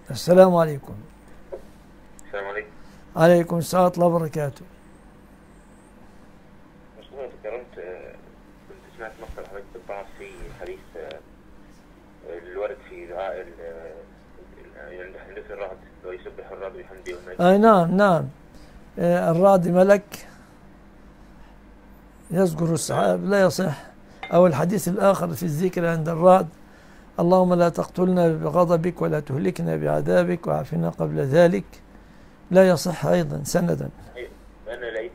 السلام عليكم. السلام عليكم. عليكم السلام ورحمة الله وبركاته. مصطفى تكرمت، كنت سمعت مقطع حضرتك بتضعف في حديث الورد في دعاء عند حديث الرعد، لو يسبح الرعد بحمده والملائكة. أي نعم نعم. الرعد ملك يذكر السحاب، لا يصح. أو الحديث الآخر في الذكر عند الرعد: اللهم لا تقتلنا بغضبك ولا تهلكنا بعذابك وعافنا قبل ذلك، لا يصح أيضا سندا. أنا لقيت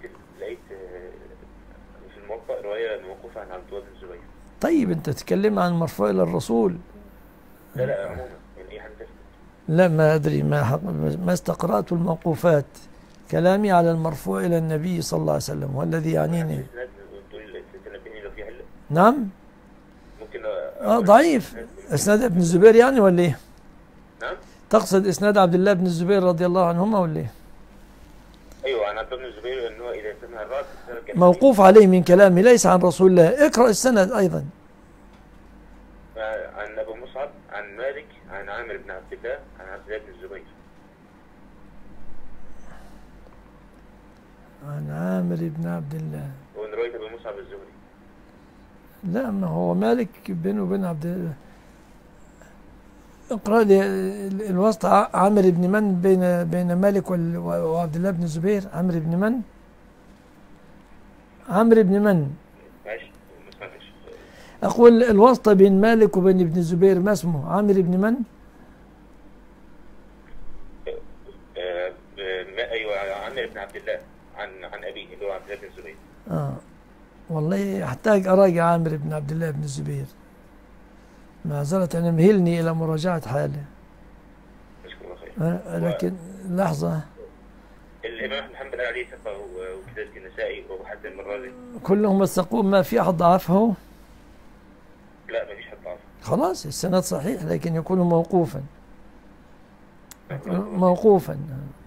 في الموقع رواية موقوفة عن عبد الله بن الزبير. طيب أنت تتكلم عن مرفوع إلى الرسول. لا عموما يعني أي حد تسكت. لا ما أدري، ما استقرأت الموقوفات. كلامي على المرفوع إلى النبي صلى الله عليه وسلم والذي يعنيني. تنبهني لو في علة. نعم. ممكن ضعيف إسناد ابن الزبير يعني ولا إيه؟ نعم. تقصد إسناد عبد الله بن الزبير رضي الله عنهما ولا إيه؟ أيوه، عن عبد الله بن الزبير أنه إذا سمع الرعد موقوف عليه من كلامه ليس عن رسول الله. اقرأ السند أيضا. عن أبو مصعب عن مالك عن عامر بن عبد الله عن عبد الله بن الزبير. عن عامر بن عبد الله. ومن رواية أبو مصعب الزهري. لا، ما هو مالك بينه وبين عبد الله. اقرأ لي الوسط. عامر بن من بين مالك وعبد الله بن الزبير؟ عامر بن من؟ عامر بن من؟ ماشي ما سمعتش. أقول الوسط بين مالك وبين ابن الزبير ما اسمه؟ عامر بن من؟ أيوه عامر بن عبد الله عن أبيه اللي هو عبد الله بن الزبير. والله أحتاج أراجع عامر بن عبد الله بن الزبير. معذرة أنا مهلني إلى مراجعة حاله. لكن لحظة. الإمام أحمد حنبل عليه ثقة، وكذلك النسائي وأبو حاتم الرازي كلهم وثقوه، ما في أحد ضعفه؟ لا ما فيش حد ضعف. خلاص السند صحيح لكن يكون موقوفا. موقوفا.